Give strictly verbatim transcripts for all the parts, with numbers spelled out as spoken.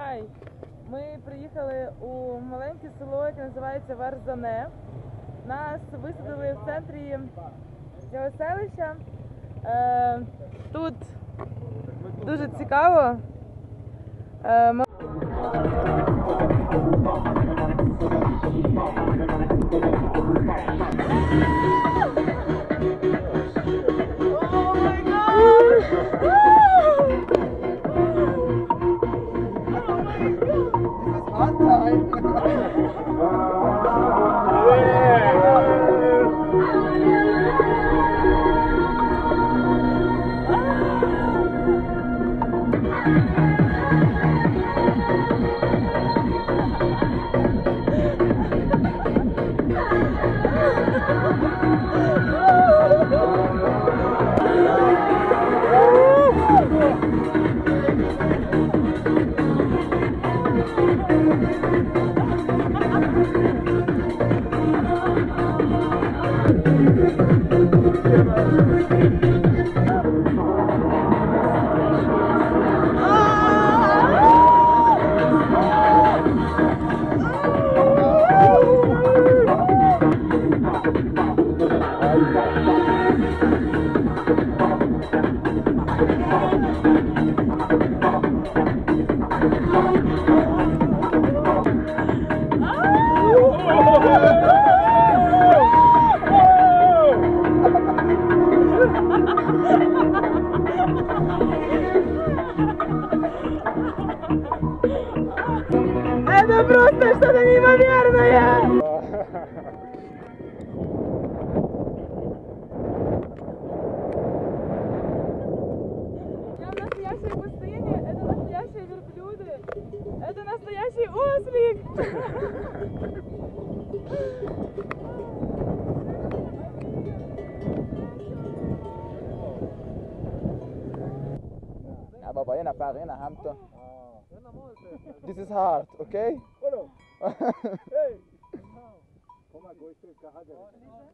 Хай! Ми приїхали у маленьке село, яке називається Варзане. Нас висадили в центрі цього селища. Е, тут дуже цікаво. Е, ми... Это просто что-то неимоверное! Я в настоящей пустыне, это настоящие верблюды, это настоящий ослик! Ja, baba, ena per ena hämta. This is hard, okay? Hey! Kom maar, gooi terug, ga er.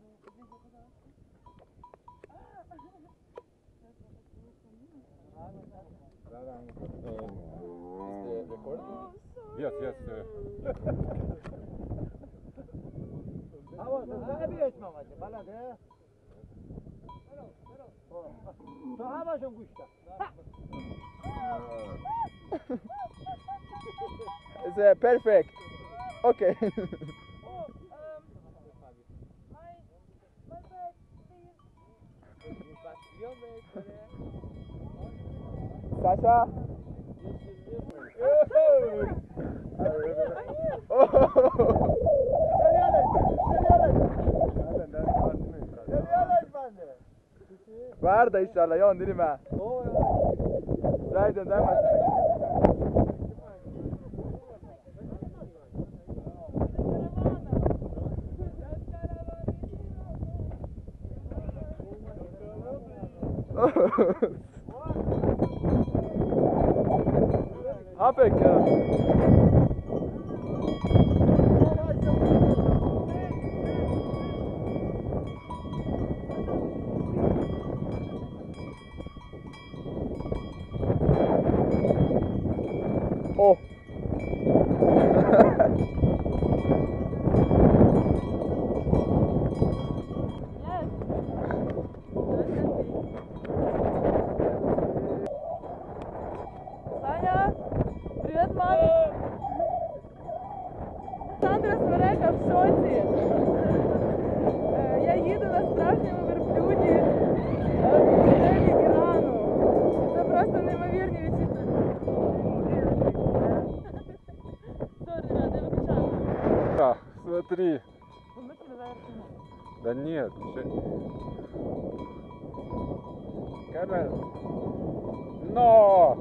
Is the recording? Yes, yes. Hava, sen bir etme amacı, bana de. To hava şun kuşta. It's uh, perfect. Okay. Oh, um, my, my bag, please. Sasha? Guarda inşallah ya değil mi? Zaten değil mi? Hapek ya. Oh. Саня, привет, мама! Сандра Смерека в шоці. Я їду на справжньому верблюді в готелі Ірану. Це просто неймовірні відчуття. Сорі, Рад, я виключаю. Да, смотри. Ми наверху. Да нет. Камера. Но!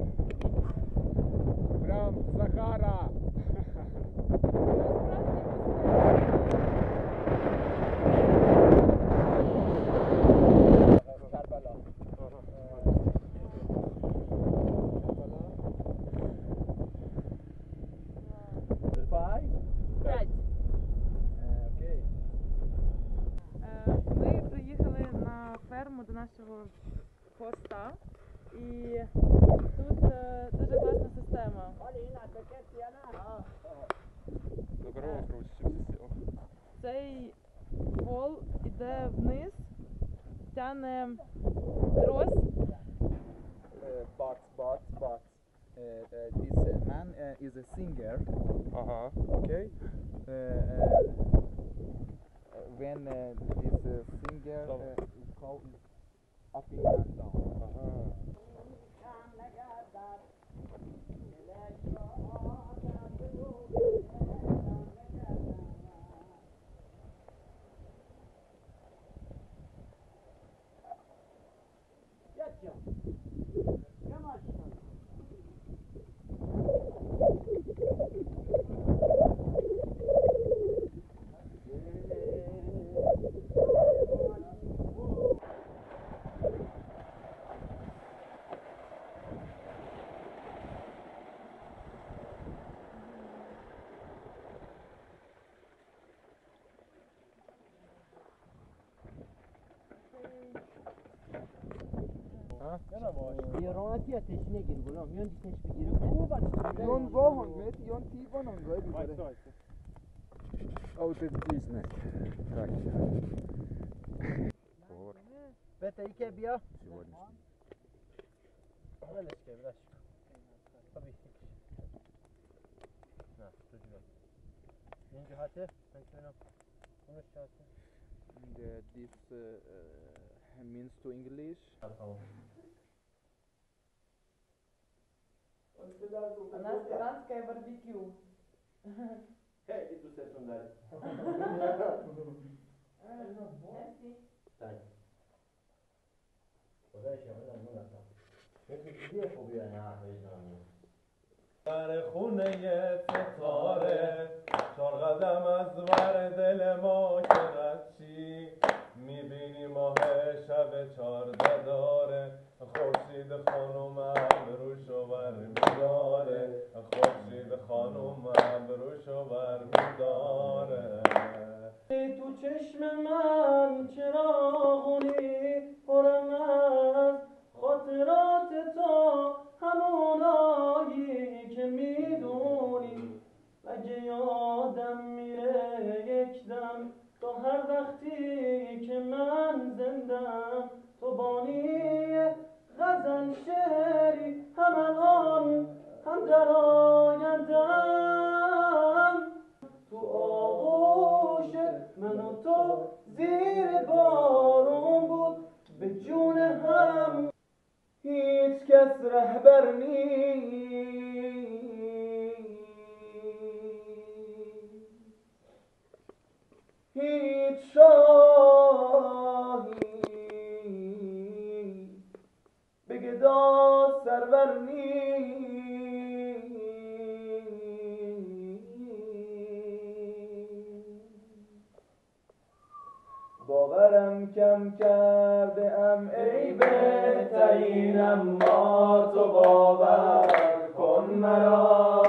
Прям Сахара. П'ять. Окей. Ми приїхали на ферму до нашого хоста. І тут е, дуже класна система. це вниз тяне трос. Uh, but, but, but, uh, uh, this uh, man uh, is a singer, Ага. okay? Uh, uh, when uh, this uh, singer uh, is called up and down. Ага. ایرانتی آتش نگیر غلام میان دیتش بگیرم خوب Yon wohnt mit, yon Tivon und so. Вайся, вайся. Autentичный. Так, بتا یکی بیا сегодняшний. ولش که ولش کن خب یکیش نه تو جواب این جهته من چونم اونش جهته The, this uh, uh, means to English. У нас іранське барбекю. Хей, іду все тундалі. Так. خدایش من نمی‌دونم. یکی دیگه خوبیه نه وجدانی. در خونه ستاره چهار قدم از ور دل ما که رچی میبینی ماه شب چارده داره خورشید خانوم ابروشو بر میداره خورشید خانوم ابروشو بر میداره تو چشم من چراغونی پرم از خاطرات تو همونایی که میدونی اگه یادم میره یک دم تو هر وقتی که من زندم تو بانی غزل شعری هم الان هم در آیندم تو آغوش من و تو زیر بارون بود به جون هم هیچ کس رهبر نیست هیچ شاهی به گدا سرور نیست باورم کم کرده ام ای بهترین اما تو باور کن مرا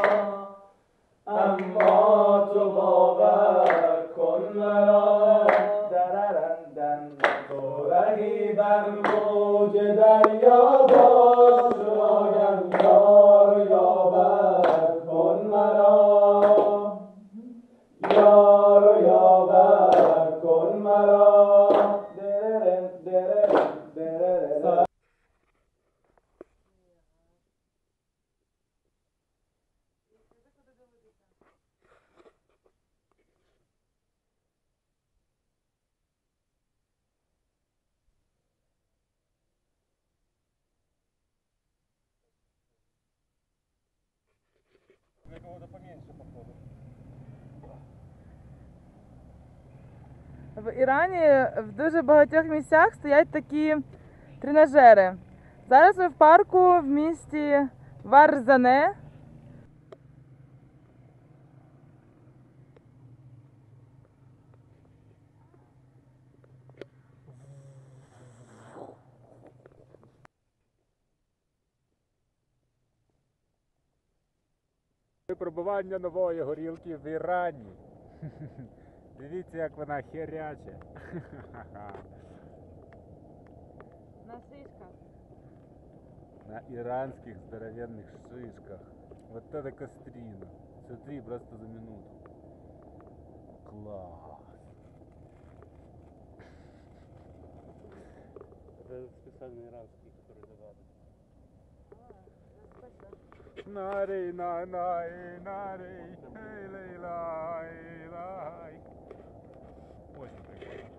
اما تو باور کن مرا دررندن تو رهی بر موج دریا باش رایم یار یاور کن مرا یار یاور کن مرا دررن دررن دررن Для кого-то поменьше, походу. В Ірані в дуже багатьох місцях стоять такі тренажери. Зараз ми в парку в місті Варзане. Випробування нової горілки в Ірані. Дивіться, як вона херяча. На шишках. На іранських здоровенних шишках. Вот это кострина. Смотри, просто за минуту. Класс. Это специальный иранский, который добавлен. Нарей, на, най, нарей, эй, лей, лай, лай. Очень прикольно.